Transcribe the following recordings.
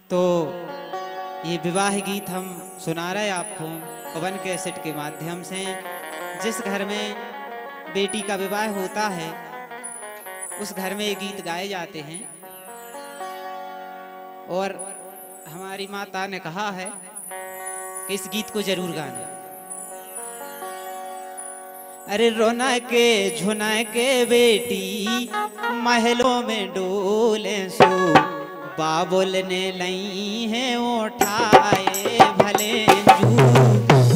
तो ये विवाह गीत हम सुना रहे आपको पवन कैसेट के माध्यम से। जिस घर में बेटी का विवाह होता है उस घर में ये गीत गाए जाते हैं और हमारी माता ने कहा है कि इस गीत को जरूर गाना। अरे रोना के झुना के बेटी महलों में डोले सो, बाबुल ने लई है उठाए भले जू।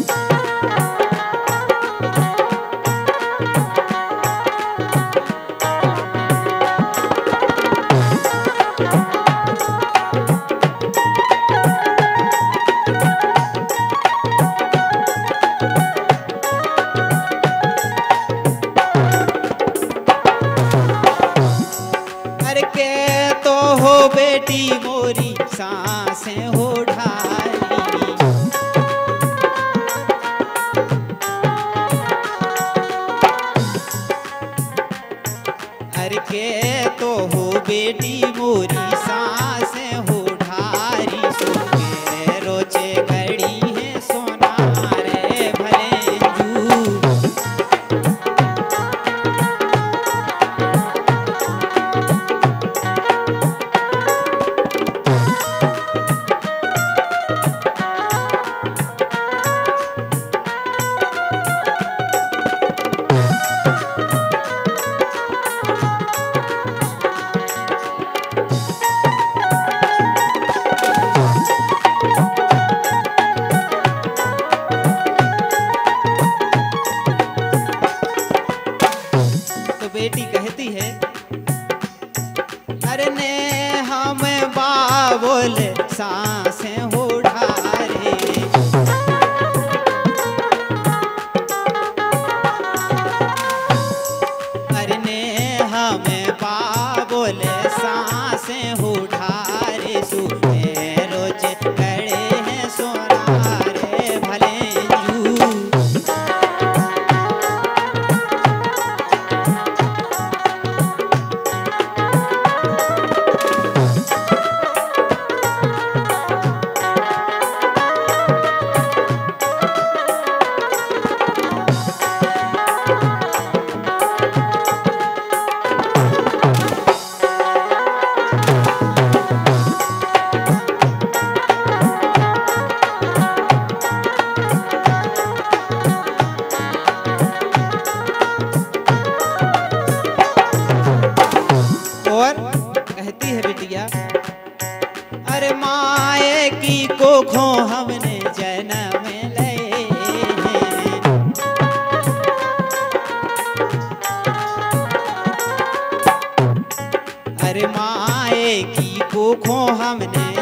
बेटी मोरी सांसें हो ढारी, अरे के तो हो बेटी मोरी सांसें हो ढारी, सो के रोचे घड़ी है सोना रे भले जू। बेटी कहती है अरे ने हम बाबुल सांसें हो ढारे, अरे ने हम बाबुल सांसें हो ढारे, सुबह रोज खड़े हैं सोना रे भले जू। और कहती है बिटिया अरे माए की कोखों हमने जन्म ले हैं, अरे माए की कोखों हमने